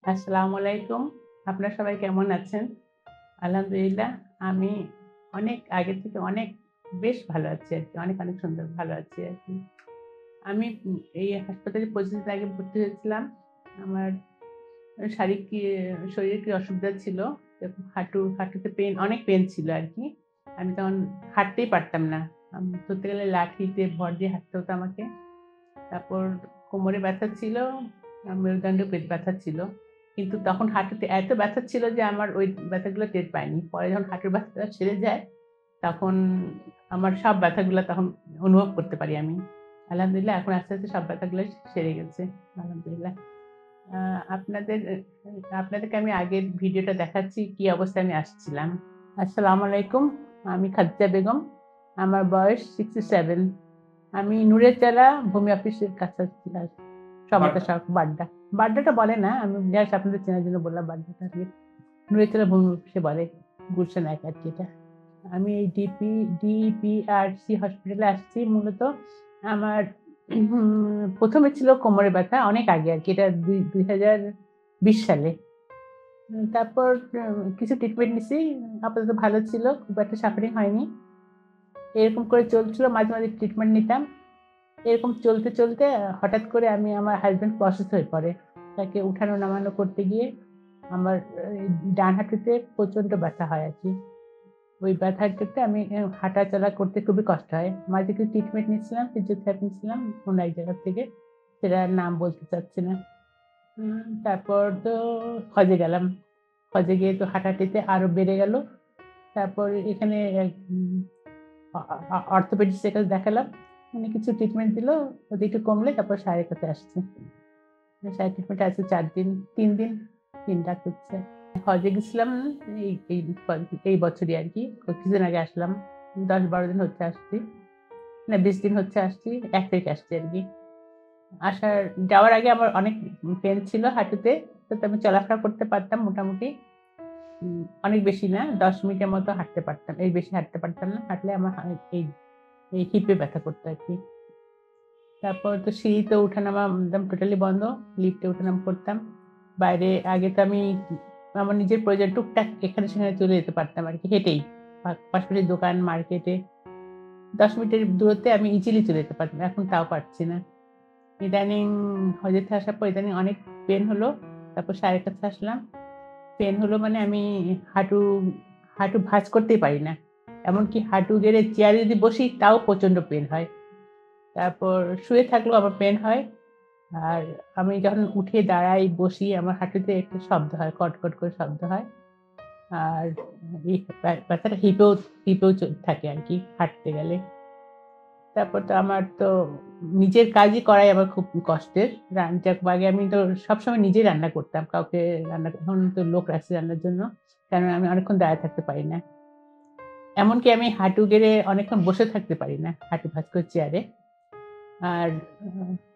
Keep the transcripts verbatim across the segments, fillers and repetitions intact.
আসসালামু আলাইকুম। আপনারা সবাই কেমন আছেন? আলহামদুলিল্লাহ আমি অনেক আগে থেকে অনেক বেশ ভালো আছি আরকি। অনেক, অনেক সুন্দর ভালো আছি আরকি। আমি উম এই হাসপাতালে পঁচিশ দিন আগে ভর্তি হয়েছিলাম। আমার শারীরিক কি শরীরে কি অসুবিধা ছিল। এরকম হাঁটু হাঁটুতে পেইন অনেক পেইন ছিল আরকি। আমি তখন হাঁটতেই পারতাম না। আম ধরতে গেলে লাঠিতে ভর দিয়ে হাঁটতে হতো আমাকে। তারপর কোমরে ব্যথা ছিল, আ মেরুদণ্ডে পেট ব্যথা ছিল। কিন্তু তখন হাঁটুতে এত ব্যথা ছিল যে আমার ওই ব্যথাগুলো টের পাইনি। পরে যখন হাঁটুর ব্যথাটা সেরে যায়, তখন আমার সব ব্যথাগুলা তখন অনুভব করতে পারি আমি। আলহামদুলিল্লাহ এখন আস্তে, আস্তে সব ব্যথাগুলো সেরে গেছে। আলহামদুলিল্লাহ। আ আপনাদের এ আপনাদেরকে আমি আগের ভিডিওটা দেখাচ্ছি কি অবস্থায় আমি আসছিলাম। আসসালামু আলাইকুম। আমি খাদিজা বেগম। আমার বয়স সাড়ে ছয়ষট্টি। আমি নুরেচালা ভূমি অফিসের কাছে ছিলাম। সমতা সড়ক বাড্ডা। বাড্ডাটা বলে না, আমি জাস্ট আপনাদের চেনার জন্য বললাম বাড্ডাটা আরকি। নুরেচালা ভূমি অফিসে বলে। গুলশান এক আরকি এটা। আমি এই ডিপি ডিপিআরসি হসপিটালে আসছি মূলত আমার উম প্রথম এ ছিল কোমরে ব্যথা অনেক আগে আরকি। এটা দুই ২০২০ সালে। উম তারপর আ কিছু ট্রিটমেন্ট নিছি। আপাতত ভালো ছিল। খুব একটা সাফারিং হয়নি। এরকম করে চলছিল। মাঝে, মাঝে ট্রিটমেন্ট নিতাম। এরকম চলতে, চলতে আ হঠাৎ করে আমি আমার হাসব্যান্ড অসুস্থ হয়ে পড়ে। তাকে উঠানো নামানো করতে গিয়ে আমার এই ডান হাঁটুতে প্রচন্ড ব্যথা হয় আরকি। ওই ব্যথার ক্ষেত্রে আমি এ হাঁটাচলা করতে খুবই কষ্ট হয়। মাঝে কিছু ট্রিটমেন্ট নিচ্ছিলাম, ফিজিওথেরাপি নিচ্ছিলাম অন্য এক জায়গা থেকে। সেটার নাম বলতে চাচ্ছি না। উম তারপর তো হজে গেলাম। হজে গিয়ে তো হাঁটাহাঁটিতে আরো বেড়ে গেল। তারপর এখানে এক উম অ অ অর্থোপেডিক্স এর কাছে দেখালাম। উনি কিছু ট্রিটমেন্ট দিল। ওটা একটু কমলে তারপর স্যারের কাছে আসছি। স্যারের ট্রিটমেন্টে আছে চার দিন, তিন দিন, তিন রাত হচ্ছে। হজে গেছিলাম এই এই এই বছরই আরকি। কিছুদিন আগে আসলাম। দশ বারো দিন হচ্ছে আসছি। না বিশ দিন হচ্ছে আসছি। এক তারিখে আসছি আরকি। আসার যাওয়ার আগে আমার অনেক পেইন ছিল হাঁটুতে। তো আমি চলাফেরা করতে পারতাম মোটামুটি। উম অনেক বেশি না দশ মিনিটের মতো হাঁটতে পারতাম। এর বেশি হাঁটতে পারতাম না। হাঁটলে আমার হা এই এই হিপে ব্যথা করতো আরকি। তারপর তো সিঁড়িতে ওঠানামা একদম টোটালি বন্ধ। লিফটে ওঠানামা করতাম। বাইরে আগে তো আমি আমার নিজের প্রয়োজন টুকটাক এখানে সেখানে চলে যেতে পারতাম আরকি হেঁটেই। পা পাশাপাশি দোকান, মার্কেটে দশ মিনিটের দূরত্বে আমি ইজিলি চলে যেতে পারতাম। এখন তাও পারছি না। ইদানিং হজে থেকে আসার পর ইদানিং অনেক পেইন হলো। তারপর স্যারের কাছে আসলাম। পেইন হলো মানে আমি হাঁটু হাঁটু ভাঁজ করতেই পারি না। এমনকি হাঁটু গেড়ে চেয়ারে যদি বসি তাও প্রচন্ড পেইন হয়। তারপর শুয়ে থাকলেও আমার পেইন হয়। আর আমি যখন উঠে দাঁড়াই, বসি আমার হাঁটুতে একটু শব্দ হয়। কটকট করে শব্দ হয়। আর এই ব্যা ব্যথাটা হিপেও হিপেও চ থাকে আরকি হাঁটতে গেলে। তারপর তো আমার তো নিজের কাজই করাই আমার খুব কষ্টের। রান যাক আগে আমি তো সবসময় নিজেই রান্না করতাম। কাউকে রান্না এখন তো লোক রাখছি রান্নার জন্য। কারণ আমি অনেকক্ষণ দাঁড়ায় থাকতে পারি না। এমনকি আমি হাঁটু গেড়ে অনেকক্ষণ বসে থাকতে পারি না। হাঁটু ভাঁজ করে চেয়ারে। আর আ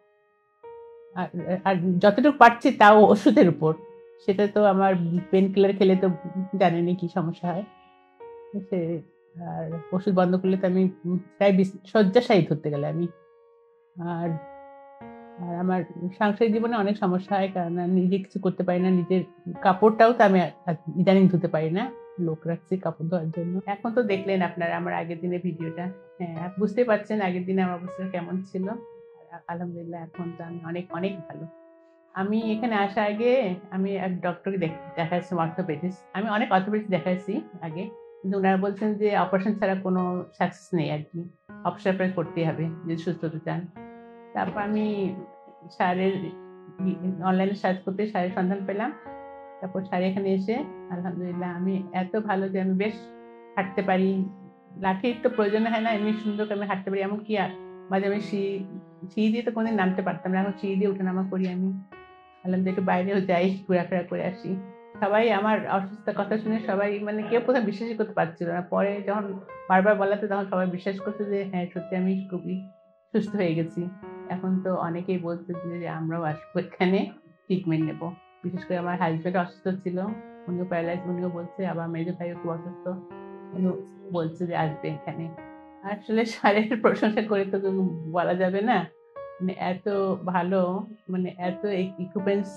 আর আর যতটুকু পারছি তাও ওষুধের উপর। সেটা তো আমার পেইন কিলার খেলে তো জানেনই কি সমস্যা হয়। সে আর ওষুধ বন্ধ করলে তো আমি উম প্রায় বিছ শয্যাশায়ী ধরতে গেলে আমি। আর আর আমার সাংসারিক জীবনে অনেক সমস্যা হয়। কারণ আমি নিজে কিছু করতে পারি না। নিজের কাপড়টাও তো আমি আ ইদানিং ধুতে পারি না। লোক রাখছি কাপড় ধোয়ার জন্য। এখন তো দেখলেন আপনারা আমার আগের দিনের ভিডিওটা। হ্যাঁ, বুঝতেই পারছেন আগের দিনে আমার অবস্থা কেমন ছিল। আর আলহামদুলিল্লাহ এখন তো আমি অনেক, অনেক ভালো। আমি এখানে আসার আগে আমি এক ডক্টরকে দেখ দেখাইছিলাম অর্থোপেডিক্স। আমি অনেক অর্থোপেডিক্স দেখাইছি আগে। কিন্তু উনারা বলছেন যে অপারেশন ছাড়া কোনো সাকসেস নেই আরকি। অপারেশন আপনাকে করতেই হবে যদি সুস্থ হতে চান। তারপর আমি স্যারের ই অনলাইনে সার্চ করতে স্যারের সন্ধান পেলাম। তারপর স্যার এখানে এসে আলহামদুলিল্লাহ আমি এত ভালো যে আমি বেশ হাঁটতে পারি। লাঠির তো প্রয়োজন হয় না। এমনি সুন্দর করে আমি হাঁটতে পারি। এমনকি আ মাঝে, মাঝে সিঁড়ি সিঁড়ি দিয়ে তো কোনদিন নামতে পারতাম না। এখন সিঁড়ি দিয়ে ওঠানামা করি আমি। আলহামদুলিল্লাহ একটু বাইরেও যাই, ঘোরাফেরা করে আসি। সবাই আমার অসুস্থতার কথা শুনে সবাই মানে কেউ প্রথমে বিশ্বাসই করতে পারছিল না। পরে যখন বারবার বলাতে তখন সবাই বিশ্বাস করছে যে হ্যাঁ, সত্যি আমি খুবই সুস্থ হয়ে গেছি। এখন তো অনেকেই বলছে যে আমরাও আসবো এখানে ট্রিটমেন্ট নেব। বিশেষ করে আমার হাসব্যান্ড অসুস্থ ছিল। উনিও প্যারালাইজড উনিও বলছে আবার মেজো ভাইও খুব অসুস্থ। উনিও বলছে যে আসবে এখানে। আসলে স্যারের প্রশংসা করে তো বলা যাবে না। মানে এত ভালো মানে এত ইকুইপমেন্টস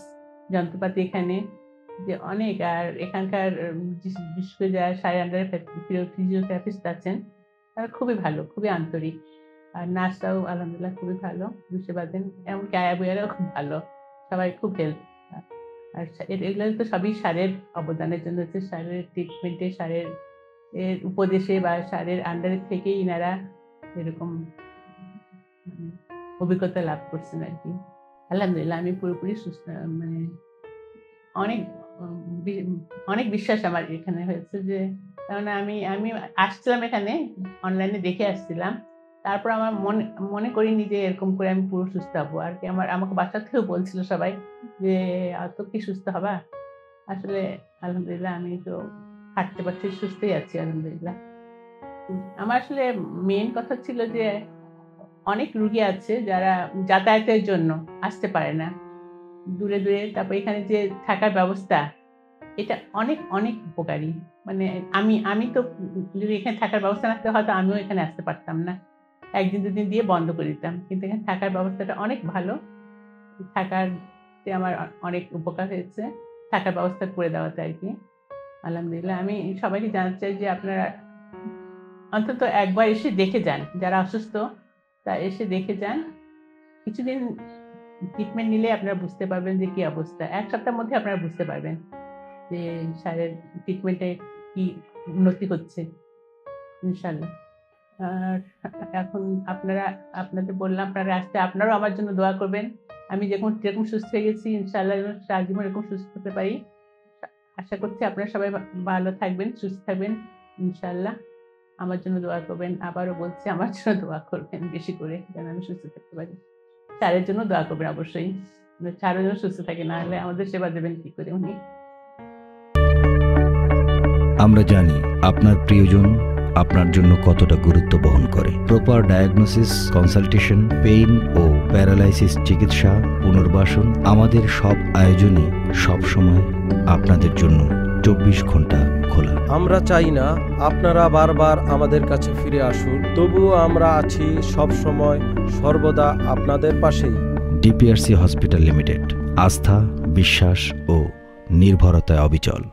যন্ত্রপাতি এখানে যে অনেক, আর এখানকার বিশেষ করে যারা শারীর আন্ডারে ফিজিওথেরাপিস্ট আছেন তারা খুবই ভালো, খুবই আন্তরিক। আর নার্সরাও আলহামদুলিল্লাহ খুবই ভালো, বুঝতে পারছেন। এমনকি আয়া বুয়ারাও খুব ভালো, সবাই খুব হেল্প। আর এগুলো তো সবই সারের অবদানের জন্য হচ্ছে, সারের ট্রিটমেন্টে, সারের এর উপদেশে বা সারের আন্ডারে থেকেই ইনারা এরকম মানে অভিজ্ঞতা লাভ করছেন আর কি। আলহামদুলিল্লাহ আমি পুরোপুরি সুস্থ, মানে অনেক অনেক বিশ্বাস আমার এখানে হয়েছে। যে কারণ আমি আমি আসছিলাম এখানে অনলাইনে দেখে আসছিলাম, তারপর আমার মনে মনে করিনি যে এরকম করে আমি পুরো সুস্থ হবো আর কি। আমার আমাকে বাসা থেকেও বলছিল সবাই যে অত কি সুস্থ হবা। আসলে আলহামদুলিল্লাহ আমি তো হাঁটতে পারছি, সুস্থই আছি আলহামদুলিল্লাহ। আমার আসলে মেইন কথা ছিল যে অনেক রুগী আছে যারা যাতায়াতের জন্য আসতে পারে না দূরে দূরে, তারপর এখানে যে থাকার ব্যবস্থা এটা অনেক অনেক উপকারী। মানে আমি আমি তো যদি এখানে থাকার ব্যবস্থা না থাকতে হয়তো আমিও এখানে আসতে পারতাম না, একদিন দুদিন দিয়ে বন্ধ করে দিতাম। কিন্তু এখানে থাকার ব্যবস্থাটা অনেক ভালো, থাকারতে আমার অনেক উপকার হয়েছে থাকার ব্যবস্থা করে দেওয়াতে আর কি। আলহামদুলিল্লাহ আমি সবাইকে জানাতে চাই যে আপনারা অন্তত একবার এসে দেখে যান, যারা অসুস্থ তা এসে দেখে যান। কিছুদিন ট্রিটমেন্ট নিলে আপনারা বুঝতে পারবেন যে কি অবস্থা, এক সপ্তাহের মধ্যে আপনারা বুঝতে পারবেন যে সারের ট্রিটমেন্টে কি উন্নতি হচ্ছে ইনশাল্লাহ। আর এখন আপনারা আপনাদের বললাম আপনারা আসতে, আপনারাও আমার জন্য দোয়া করবেন। আমি যেরকম যেরকম সুস্থ হয়ে গেছি ইনশাল্লাহ সারা জীবন এরকম সুস্থ হতে পারি আশা করছি। আপনারা সবাই ভালো থাকবেন, সুস্থ থাকবেন ইনশাল্লাহ। আমার জন্য দোয়া করবেন, আবারও বলছি আমার জন্য দোয়া করবেন বেশি করে, যেন আমি সুস্থ থাকতে পারি। স্যারের জন্য দোয়া করবেন অবশ্যই, স্যারও যেন সুস্থ থাকে, না হলে আমাদের সেবা দেবেন কি করে উনি। আমরা জানি আপনার প্রিয়জন আপনার জন্য কতটা গুরুত্ব বহন করে। প্রপার ডায়াগনোসিস, কনসালটেশন, পেইন ও প্যারালাইসিস চিকিৎসা, পুনর্বাসন, আমাদের সব আয়োজনে সব সময় আপনাদের জন্য চব্বিশ ঘন্টা খোলা। আমরা চাই না আপনারা বারবার আমাদের কাছে ফিরে আসুন, তবুও আমরা আছি সব সময় সর্বদা আপনাদের পাশেই। ডিপিআরসি হসপিটাল লিমিটেড, আস্থা, বিশ্বাস ও নির্ভরতায় অবিচল।